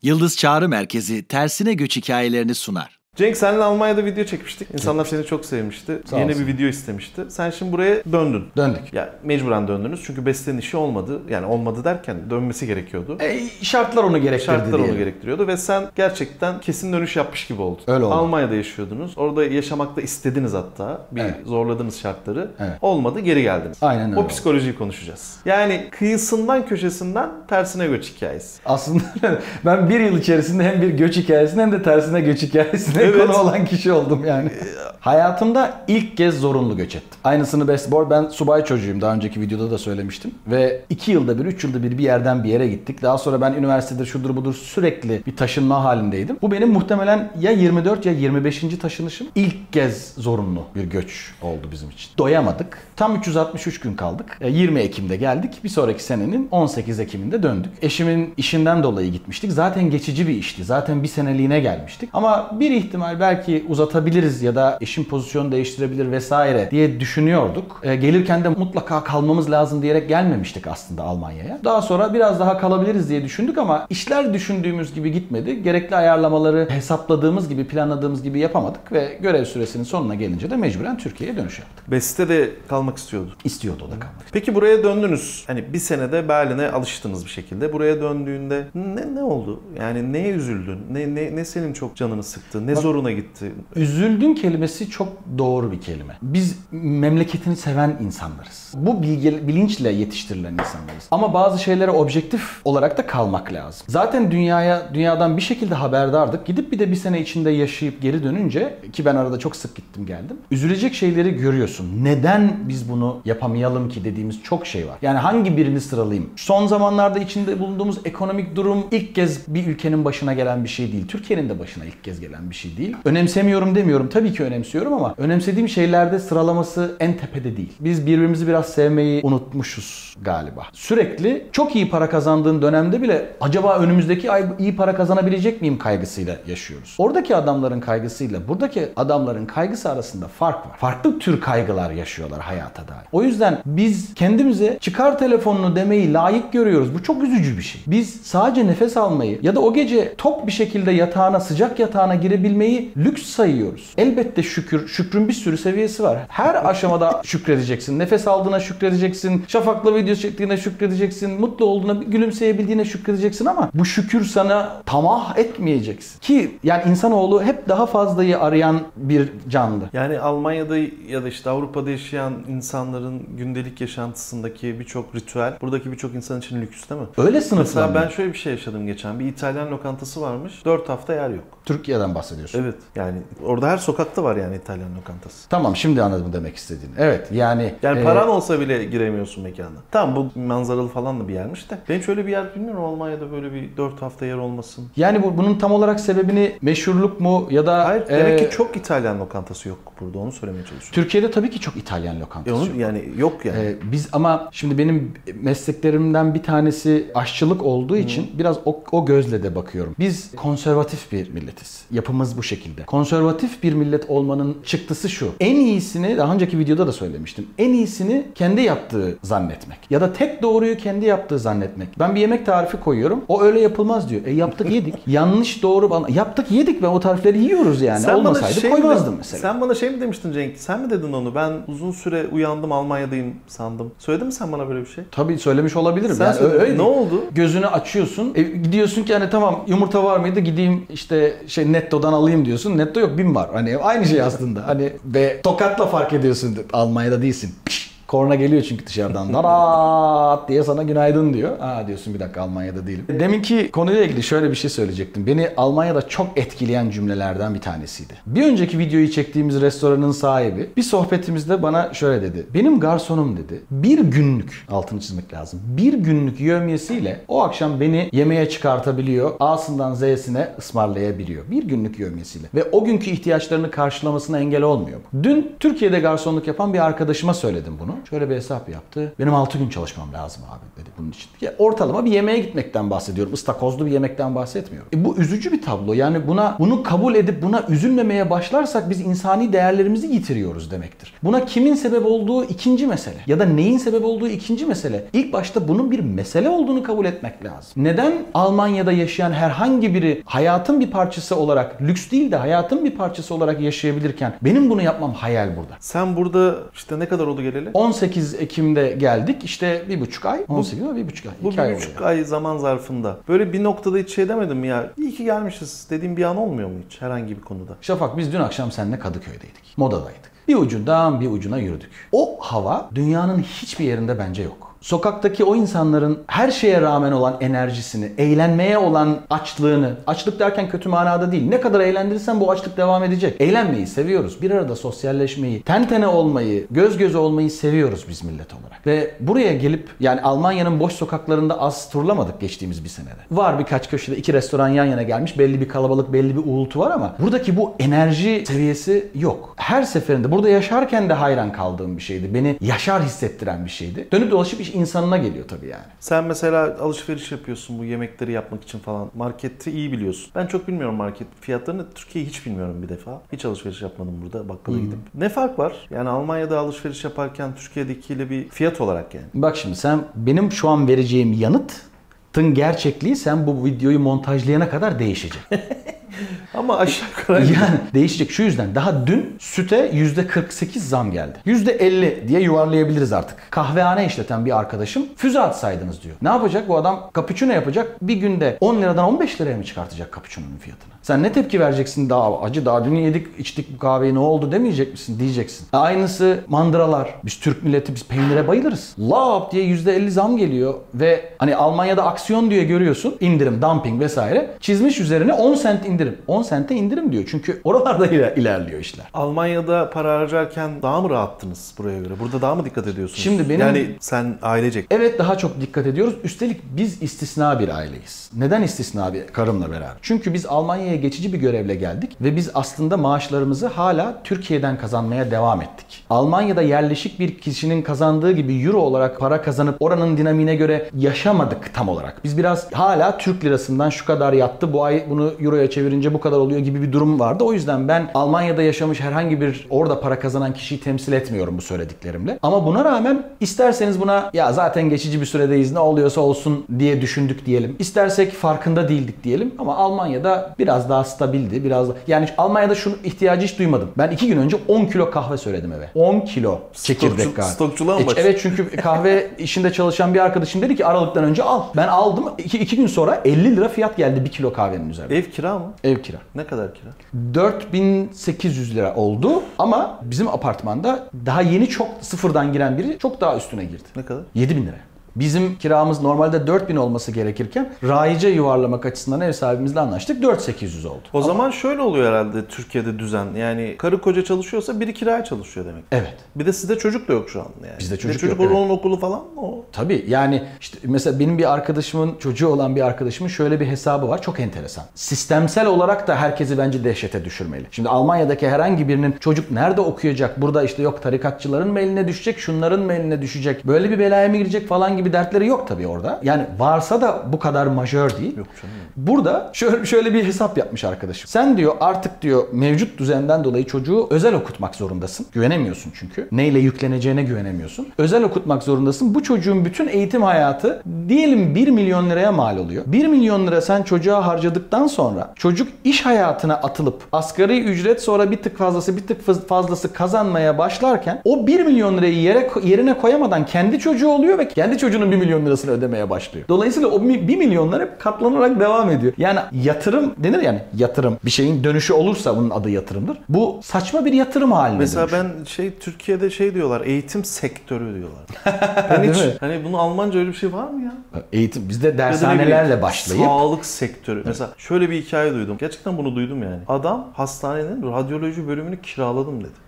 Yıldız Çağrı Merkezi tersine göç hikayelerini sunar. Cenk, seninle Almanya'da video çekmiştik. İnsanlar seni çok sevmişti. Yeni bir video istemişti. Sen şimdi buraya döndün. Döndük. Ya mecburen döndünüz çünkü bestenin işi olmadı. Yani olmadı derken dönmesi gerekiyordu. Şartlar onu gerektirdi Şartlar diyelim. onu gerektiriyordu ve sen gerçekten kesin dönüş yapmış gibi oldun. Öyle oldu. Almanya'da yaşıyordunuz. Orada yaşamakta istediniz hatta. Evet. Zorladınız şartları. Evet. Olmadı, geri geldiniz. Aynen öyle O oldu. psikolojiyi konuşacağız. Yani kıyısından köşesinden tersine göç hikayesi. Aslında ben bir yıl içerisinde hem bir göç hikayesine hem de tersine göç hikayesine konu olan kişi oldum yani. Hayatımda ilk kez zorunlu göç ettim. Aynısını ben subay çocuğuyum, daha önceki videoda da söylemiştim. Ve 2 yılda bir, 3 yılda bir bir yere gittik. Daha sonra ben üniversitede şudur budur sürekli bir taşınma halindeydim. Bu benim muhtemelen ya 24 ya 25. taşınışım. İlk kez zorunlu bir göç oldu bizim için. Doyamadık. Tam 363 gün kaldık. 20 Ekim'de geldik. Bir sonraki senenin 18 Ekim'inde döndük. Eşimin işinden dolayı gitmiştik. Zaten geçici bir işti. Zaten bir seneliğine gelmiştik. Ama bir ihtimal belki uzatabiliriz ya da eşim pozisyonu değiştirebilir vesaire diye düşünüyorduk. Gelirken de mutlaka kalmamız lazım diyerek gelmemiştik aslında Almanya'ya. Daha sonra biraz daha kalabiliriz diye düşündük ama işler düşündüğümüz gibi gitmedi. Gerekli ayarlamaları hesapladığımız gibi, planladığımız gibi yapamadık ve görev süresinin sonuna gelince de mecburen Türkiye'ye dönüş yaptık. Beste de kalmak istiyordu. İstiyordu o da kalmak. Peki buraya döndünüz. Hani bir senede Berlin'e alıştınız bir şekilde. Buraya döndüğünde ne oldu? Yani neye üzüldün? Ne senin çok canını sıktı? Ne zoruna gitti? Üzüldün kelimesi çok doğru bir kelime. Biz memleketini seven insanlarız. Bu bilinçle yetiştirilen insanlarız. Ama bazı şeylere objektif olarak da kalmak lazım. Zaten dünyadan bir şekilde haberdardık. Gidip bir de bir sene içinde yaşayıp geri dönünce, ki ben arada çok sık gittim geldim, üzülecek şeyleri görüyorsun. Neden biz bunu yapamayalım ki dediğimiz çok şey var. Yani hangi birini sıralayayım? Son zamanlarda içinde bulunduğumuz ekonomik durum ilk kez bir ülkenin başına gelen bir şey değil. Türkiye'nin de başına ilk kez gelen bir şey değil. Önemsemiyorum demiyorum. Tabii ki önemsiyorum ama önemsediğim şeylerde sıralaması en tepede değil. Biz birbirimizi biraz sevmeyi unutmuşuz galiba. Sürekli çok iyi para kazandığın dönemde bile acaba önümüzdeki ay iyi para kazanabilecek miyim kaygısıyla yaşıyoruz. Oradaki adamların kaygısıyla buradaki adamların kaygısı arasında fark var. Farklı tür kaygılar yaşıyorlar hayata dair. O yüzden biz kendimize çıkar telefonunu demeyi layık görüyoruz. Bu çok üzücü bir şey. Biz sadece nefes almayı ya da o gece tok bir şekilde yatağına, sıcak yatağına girebilmeyi lüks sayıyoruz. Elbette şükrün bir sürü seviyesi var. Her aşamada şükredeceksin. Nefes aldığına şükredeceksin. Şafak'la video çektiğine şükredeceksin. Mutlu olduğuna, gülümseyebildiğine şükredeceksin ama bu şükür sana tamah etmeyeceksin. Ki yani insanoğlu hep daha fazlayı arayan bir canlı. Yani Almanya'da ya da işte Avrupa'da yaşayan insanların gündelik yaşantısındaki birçok ritüel buradaki birçok insan için lüks değil mi? Öyle sınıflanıyor. Mesela ben şöyle bir şey yaşadım geçen. Bir İtalyan lokantası varmış. 4 hafta yer yok. Türkiye'den bahsediyorsun. Evet. Yani orada her sokakta var yani İtalyan lokantası. Tamam, şimdi anladım demek istediğini. Evet yani. Yani paran olsa bile giremiyorsun mekana. Tamam, bu manzaralı falan da bir yermiş de. Ben şöyle bir yer bilmiyorum Almanya'da böyle bir 4 hafta yer olmasın. Yani bunun tam olarak sebebini meşhurluk mu ya da... Hayır, demek ki çok İtalyan lokantası yok burada, onu söylemeye çalışıyorum. Türkiye'de tabii ki çok İtalyan lokantası yok. Yani yok yani. Biz ama şimdi benim mesleklerimden bir tanesi aşçılık olduğu için biraz o gözle de bakıyorum. Biz konservatif bir milletiz. Yapımız bu şekilde. Konservatif bir millet olmanın çıktısı şu. En iyisini, daha önceki videoda da söylemiştim. En iyisini kendi yaptığı zannetmek. Ya da tek doğruyu kendi yaptığı zannetmek. Ben bir yemek tarifi koyuyorum. O öyle yapılmaz diyor. Yaptık yedik. Yanlış doğru yaptık yedik ve o tarifleri yiyoruz yani. Sen olmasaydı koymazdım mesela. Sen bana şey mi demiştin Cenk? Sen mi dedin onu? Ben uzun süre uyandım Almanya'dayım sandım. Söyledin mi sen bana böyle bir şey? Tabii söylemiş olabilirim. Sen yani öyle. Ne oldu? Gözünü açıyorsun. Gidiyorsun ki hani tamam yumurta var mıydı? Gideyim işte Netto'dan alayım diyorsun. Netto yok, BİM var. Hani aynı şey aslında. Hani ve tokatla fark ediyorsun. Almanya'da değilsin. Korna geliyor çünkü dışarıdan. Darat diye sana günaydın diyor. Diyorsun bir dakika, Almanya'da değilim. Deminki konuyla ilgili şöyle bir şey söyleyecektim. Beni Almanya'da çok etkileyen cümlelerden bir tanesiydi. Bir önceki videoyu çektiğimiz restoranın sahibi bir sohbetimizde bana şöyle dedi. Benim garsonum dedi. Bir günlük, altını çizmek lazım, bir günlük yevmiyesiyle o akşam beni yemeğe çıkartabiliyor. A'sından Z'sine ısmarlayabiliyor. Bir günlük yevmiyesiyle. Ve o günkü ihtiyaçlarını karşılamasına engel olmuyor. Dün Türkiye'de garsonluk yapan bir arkadaşıma söyledim bunu. Şöyle bir hesap yaptı. Benim 6 gün çalışmam lazım abi dedi bunun için. Ya ortalama bir yemeğe gitmekten bahsediyorum. Istakozlu bir yemekten bahsetmiyorum. Bu üzücü bir tablo. Yani bunu kabul edip buna üzülmemeye başlarsak biz insani değerlerimizi yitiriyoruz demektir. Buna kimin sebep olduğu ikinci mesele. Ya da neyin sebep olduğu ikinci mesele. İlk başta bunun bir mesele olduğunu kabul etmek lazım. Neden Almanya'da yaşayan herhangi biri hayatın bir parçası olarak, lüks değil de hayatın bir parçası olarak yaşayabilirken benim bunu yapmam hayal burada. Sen burada işte ne kadar oldu geleli? 18 Ekim'de geldik. İşte 1,5 ay. 18 mi? 1,5 ay. Bu 2 ay 1,5 oluyor. ay zaman zarfında. Böyle bir noktada hiç şey demedim mi ya? İyi ki gelmişiz dediğim bir an olmuyor mu hiç herhangi bir konuda? Şafak, biz dün akşam seninle Kadıköy'deydik. Modadaydık. Bir ucundan bir ucuna yürüdük. O hava dünyanın hiçbir yerinde bence yok. Sokaktaki o insanların her şeye rağmen olan enerjisini, eğlenmeye olan açlığını, açlık derken kötü manada değil, ne kadar eğlendirirsen bu açlık devam edecek. Eğlenmeyi seviyoruz. Bir arada sosyalleşmeyi, ten tene olmayı, göz göze olmayı seviyoruz biz millet olarak. Ve buraya gelip yani Almanya'nın boş sokaklarında az turlamadık geçtiğimiz bir senede. Var birkaç köşede 2 restoran yan yana gelmiş, belli bir kalabalık, belli bir uğultu var ama buradaki bu enerji seviyesi yok. Her seferinde burada yaşarken de hayran kaldığım bir şeydi. Beni yaşar hissettiren bir şeydi. Dönüp dolaşıp iş insanına geliyor tabii yani. Sen mesela alışveriş yapıyorsun bu yemekleri yapmak için falan. Marketi iyi biliyorsun. Ben çok bilmiyorum market fiyatlarını. Türkiye'yi hiç bilmiyorum bir defa. Hiç alışveriş yapmadım burada bakkala gidip. Ne fark var? Yani Almanya'da alışveriş yaparken Türkiye'dekiyle bir fiyat olarak yani. Bak şimdi sen benim şu an vereceğim yanıtın gerçekliği sen bu videoyu montajlayana kadar değişecek. Ama aşağı yukarı. Yani değişecek şu yüzden. Daha dün süte %48 zam geldi. %50 diye yuvarlayabiliriz artık. Kahvehane işleten bir arkadaşım füze atsaydınız diyor. Ne yapacak bu adam? Cappuccino yapacak. Bir günde 10 liradan 15 liraya mı çıkartacak cappuccino'nun fiyatını? Sen ne tepki vereceksin? Daha acı, daha dün yedik içtik bu kahveyi, ne oldu demeyecek misin? Diyeceksin. Aynısı mandıralar. Biz Türk milleti, biz peynire bayılırız. Lap diye %50 zam geliyor ve hani Almanya'da aksiyon diye görüyorsun. İndirim, dumping vesaire. Çizmiş üzerine 10 sent indirim. 10 sente indirim diyor. Çünkü oralarda ilerliyor işler. Almanya'da para harcarken daha mı rahattınız buraya göre? Burada daha mı dikkat ediyorsunuz? Şimdi benim... Yani sen ailecek. Evet, daha çok dikkat ediyoruz. Üstelik biz istisna bir aileyiz. Neden istisna bir karımla beraber? Çünkü biz Almanya'ya geçici bir görevle geldik ve biz aslında maaşlarımızı hala Türkiye'den kazanmaya devam ettik. Almanya'da yerleşik bir kişinin kazandığı gibi euro olarak para kazanıp oranın dinamiğine göre yaşamadık tam olarak. Biz biraz hala Türk lirasından şu kadar yattı, bu ay bunu euroya çevirince bu kadar oluyor gibi bir durum vardı. O yüzden ben Almanya'da yaşamış herhangi bir orada para kazanan kişiyi temsil etmiyorum bu söylediklerimle. Ama buna rağmen isterseniz buna ya zaten geçici bir süredeyiz ne oluyorsa olsun diye düşündük diyelim. İstersek farkında değildik diyelim. Ama Almanya'da biraz daha stabildi. Biraz da... Yani Almanya'da şunu ihtiyacı hiç duymadım. Ben 2 gün önce 10 kilo kahve söyledim eve. 10 kilo çekirdek kahve. Stokçuluğa mı Evet, çünkü kahve işinde çalışan bir arkadaşım dedi ki Aralık'tan önce al. Ben aldım. 2 gün sonra 50 lira fiyat geldi 1 kilo kahvenin üzerine. Ev kira mı? Ev kira. Ne kadar kira? 4.800 lira oldu ama bizim apartmanda daha yeni çok sıfırdan giren biri çok daha üstüne girdi. Ne kadar? 7.000 lira. Bizim kiramız normalde 4.000 olması gerekirken raice yuvarlamak açısından ev sahibimizle anlaştık, 4.800 oldu. O zaman şöyle oluyor herhalde Türkiye'de düzen. Yani karı koca çalışıyorsa biri kiraya çalışıyor demek. Evet. Bir de sizde çocuk da yok şu an yani. Bizde çocuk çocuk yok, onun okulu falan o. Tabii yani işte mesela benim bir arkadaşımın, çocuğu olan bir arkadaşımın şöyle bir hesabı var. Çok enteresan. Sistemsel olarak da herkesi bence dehşete düşürmeli. Şimdi Almanya'daki herhangi birinin çocuk nerede okuyacak? Burada işte yok tarikatçıların mı eline düşecek, şunların mı eline düşecek? Böyle bir belaya mı girecek falan gibi dertleri yok tabii orada. Yani varsa da bu kadar majör değil. Yok canım. Burada şöyle bir hesap yapmış arkadaşım. Sen diyor artık diyor mevcut düzenden dolayı çocuğu özel okutmak zorundasın. Güvenemiyorsun çünkü. Neyle yükleneceğine güvenemiyorsun. Özel okutmak zorundasın. Bu çocuğun bütün eğitim hayatı diyelim 1 milyon liraya mal oluyor. 1 milyon lira sen çocuğa harcadıktan sonra çocuk iş hayatına atılıp asgari ücret sonra bir tık fazlası kazanmaya başlarken o 1 milyon lirayı yerine koyamadan kendi çocuğu oluyor ve kendi çocuğunun 1 milyon lirasını ödemeye başlıyor. Dolayısıyla o 1 milyonlar hep katlanarak devam ediyor. Yani yatırım denir yani yatırım. Bir şeyin dönüşü olursa bunun adı yatırımdır. Bu saçma bir yatırım haline Mesela dönüşüyor. ben Türkiye'de diyorlar eğitim sektörü diyorlar. Ben hiç hani bunu Almanca öyle bir şey var mı ya? Eğitim bizde Ya da ne dershanelerle bileyim, başlayıp sağlık sektörü. Mesela şöyle bir hikaye duydum. Gerçekten bunu duydum yani. Adam hastanenin radyoloji bölümünü kiraladım dedi.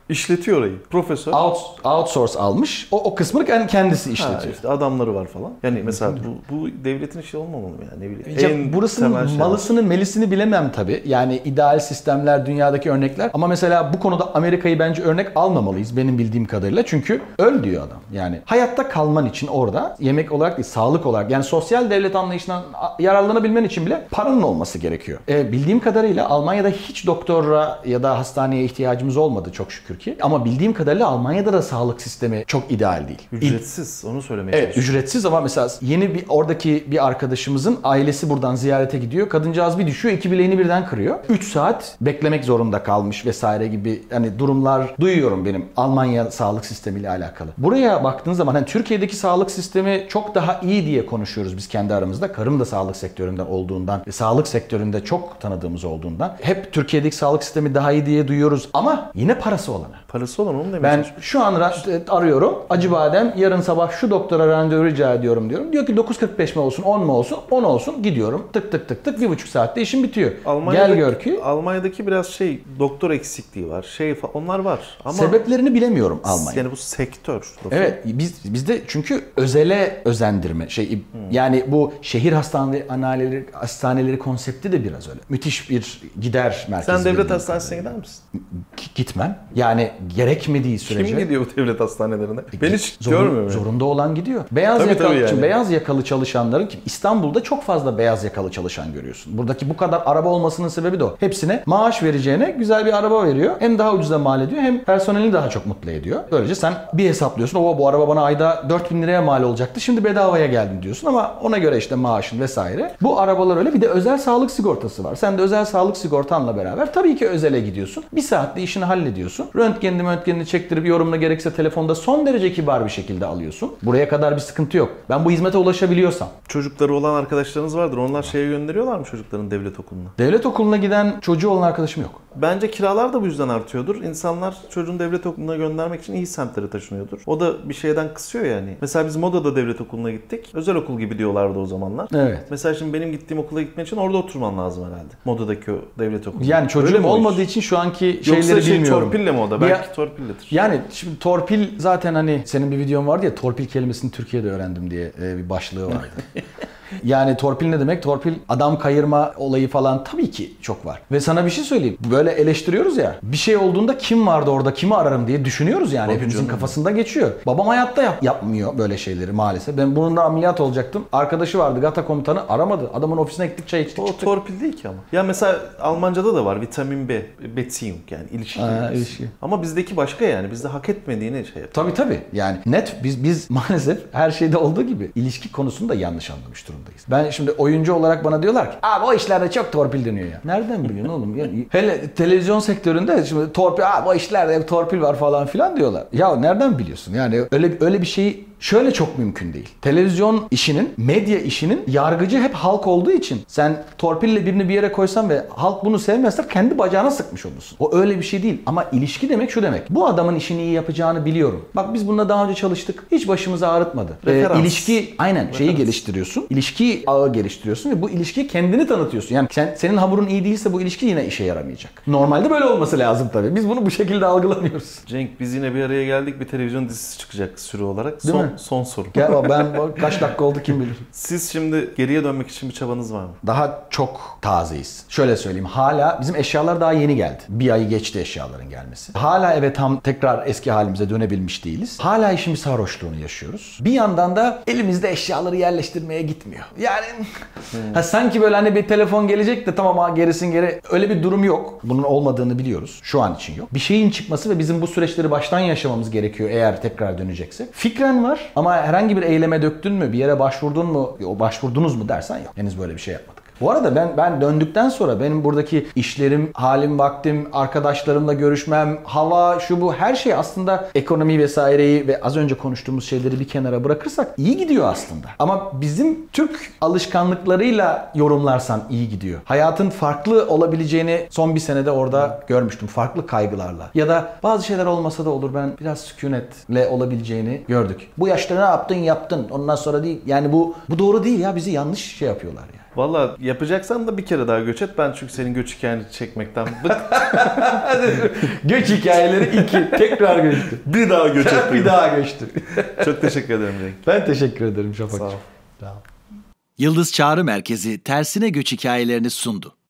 İşletiyor orayı. Profesör. Outsource almış. O kısmını kendisi Ha, işletiyor. işte adamları var falan. Yani mesela bu devletin işi olmamalı mı ya? Ne bileyim. Burasının malısını melisini bilemem tabii. Yani ideal sistemler, dünyadaki örnekler. Ama mesela bu konuda Amerika'yı bence örnek almamalıyız benim bildiğim kadarıyla. Çünkü öl diyor adam. Yani hayatta kalman için orada yemek olarak değil, sağlık olarak, yani sosyal devlet anlayışından yararlanabilmen için bile paranın olması gerekiyor. Bildiğim kadarıyla Almanya'da hiç doktora ya da hastaneye ihtiyacımız olmadı çok şükür ki. Ama bildiğim kadarıyla Almanya'da da sağlık sistemi çok ideal değil. Ücretsiz, onu söylemeye Evet, ücretsiz ama mesela oradaki bir arkadaşımızın ailesi buradan ziyarete gidiyor. Kadıncağız bir düşüyor, iki bileğini birden kırıyor. 3 saat beklemek zorunda kalmış vesaire gibi hani durumlar duyuyorum benim Almanya sağlık sistemiyle alakalı. Buraya baktığın zaman hani Türkiye'deki sağlık sistemi çok daha iyi diye konuşuyoruz biz kendi aramızda. Karım da sağlık sektöründen olduğundan ve sağlık sektöründe çok tanıdığımız olduğundan hep Türkiye'deki sağlık sistemi daha iyi diye duyuyoruz ama yine parası olana. Parası olan onu demeye Ben çalışıyorum. şu an arıyorum. Acıbadem yarın sabah şu doktora randevu rica ediyorum diyorum. Diyor ki 9.45 mi olsun 10 mu olsun 10 olsun gidiyorum. Tık tık tık tık 1,5 saatte işim bitiyor. Gel gör ki. Almanya'daki biraz doktor eksikliği var. Onlar var. Ama sebeplerini bilemiyorum Almanya. Yani bu sektör. Evet bizde çünkü özele özendirme yani bu şehir hastaneleri konsepti de biraz öyle. Müthiş bir gider merkezi. Sen devlet hastanesine gider misin? Gitmem. Yani gerekmediği sürece. Kim gidiyor bu devlet hastanelerine? Ben hiç görmüyorum. Zorunda olan gidiyor. Beyaz yakalı çalışanların ki İstanbul'da çok fazla beyaz yakalı çalışan görüyorsun. Buradaki bu kadar araba olmasının sebebi de o. Hepsine maaş vereceğine güzel bir araba veriyor. Hem daha ucuza mal ediyor hem personelini daha çok mutlu ediyor. Böylece sen bir hesaplıyorsun. Bu araba bana ayda 4.000 liraya mal olacaktı. Şimdi bedavaya geldim diyorsun ama ona göre işte maaşın vesaire. Bu arabalar öyle. Bir de özel sağlık sigortası var. Sen de özel sağlık sigortanla beraber tabii ki özele gidiyorsun. Bir saatte işini hallediyorsun. Röntgenini çektirip yorumla gerekse telefonda son derece kibar bir şekilde alıyorsun. Buraya kadar bir sıkıntı yok. Ben bu hizmete ulaşabiliyorsam. Çocukları olan arkadaşlarınız vardır. Onlar gönderiyorlar mı çocukların devlet okuluna? Devlet okuluna giden çocuğu olan arkadaşım yok. Bence kiralar da bu yüzden artıyordur. İnsanlar çocuğunu devlet okuluna göndermek için iyi semtlere taşınıyordur. O da bir şeyden kısıyor yani. Mesela biz Moda'da devlet okuluna gittik. Özel okul gibi diyorlardı o zamanlar. Evet. Mesela şimdi benim gittiğim okula gitmek için orada oturman lazım herhalde. Moda'daki o devlet okulu. Yani çocuğum olmadığı için şu anki şeyleri bilmiyorum. Torpille mi o da? Belki torpilledir. Yani şimdi torpil zaten hani senin bir videon vardı ya torpil kelimesini Türkiye'de öğrendim diye bir başlığı vardı. Yani torpil ne demek? Torpil adam kayırma olayı falan tabii ki çok var. Ve sana bir şey söyleyeyim. Böyle eleştiriyoruz ya. Bir şey olduğunda kim vardı orada, kimi ararım diye düşünüyoruz yani. Hepimizin kafasında geçiyor. Babam hayatta yapmıyor böyle şeyleri maalesef. Ben bununla ameliyat olacaktım. Arkadaşı vardı Gata komutanı aramadı. Adamın ofisine gittik çay içtik. O torpil değil ki ama. Ya mesela Almanca'da da var vitamin B. Beziehung yani ilişki. İlişki. Ama bizdeki başka yani. Bizde hak etmediğini yapıyor. Tabii. Yani net biz maalesef her şeyde olduğu gibi ilişki konusunda yanlış anlamış durumdayız. Ben şimdi oyuncu olarak bana diyorlar ki abi o işlerde çok torpil dönüyor ya. Nereden biliyorsun oğlum? Yani, hele televizyon sektöründe şimdi torpil o işlerde hep torpil var falan filan diyorlar. Ya nereden biliyorsun? Yani öyle bir şeyi şöyle çok mümkün değil. Televizyon işinin, medya işinin yargıcı hep halk olduğu için sen torpille birini bir yere koysan ve halk bunu sevmezse kendi bacağına sıkmış olursun. O öyle bir şey değil. Ama ilişki demek şu demek. Bu adamın işini iyi yapacağını biliyorum. Bak biz bununla daha önce çalıştık. Hiç başımızı ağrıtmadı. İlişki şeyi geliştiriyorsun. İlişki ağı geliştiriyorsun ve bu ilişkiyi kendini tanıtıyorsun. Yani senin hamurun iyi değilse bu ilişki yine işe yaramayacak. Normalde böyle olması lazım tabii. Biz bunu bu şekilde algılamıyoruz. Cenk biz yine bir araya geldik. Bir televizyon dizisi çıkacak sürü olarak. Değil mi? Son soru. Gel ben kaç dakika oldu kim bilir. Siz şimdi geriye dönmek için bir çabanız var mı? Daha çok tazeyiz. Şöyle söyleyeyim. Hala bizim eşyalar daha yeni geldi. Bir ayı geçti eşyaların gelmesi. Hala eve tam tekrar eski halimize dönebilmiş değiliz. Hala işin bir sarhoşluğunu yaşıyoruz. Bir yandan da elimizde eşyaları yerleştirmeye gitmiyor. Yani sanki böyle hani bir telefon gelecek de tamam gerisin geri. Öyle bir durum yok. Bunun olmadığını biliyoruz. Şu an için yok. Bir şeyin çıkması ve bizim bu süreçleri baştan yaşamamız gerekiyor eğer tekrar döneceksek. Fikren var ama herhangi bir eyleme döktün mü, bir yere başvurdun mu, başvurdunuz mu dersen yok. Henüz böyle bir şey yapmadık. Bu arada ben döndükten sonra benim buradaki işlerim, halim, vaktim, arkadaşlarımla görüşmem, hava, şu bu her şey aslında ekonomi vesaireyi ve az önce konuştuğumuz şeyleri bir kenara bırakırsak iyi gidiyor aslında. Ama bizim Türk alışkanlıklarıyla yorumlarsan iyi gidiyor. Hayatın farklı olabileceğini son bir senede orada görmüştüm. Farklı kaygılarla. Ya da bazı şeyler olmasa da olur ben biraz sükunetle olabileceğini gördük. Bu yaşta ne yaptın? Ondan sonra değil. Yani bu doğru değil ya. Bizi yanlış şey yapıyorlar ya. Valla yapacaksan da bir kere daha göç et. Ben çünkü senin göç hikayeni çekmekten bıktım. Göç hikayeleri 2. Tekrar göçtü. Bir daha göç et. Bir daha göçtü. Çok teşekkür ederim Cenk. Ben teşekkür ederim Şafak'cığım. Sağ ol. Sağ ol. Yıldız Çağrı Merkezi tersine göç hikayelerini sundu.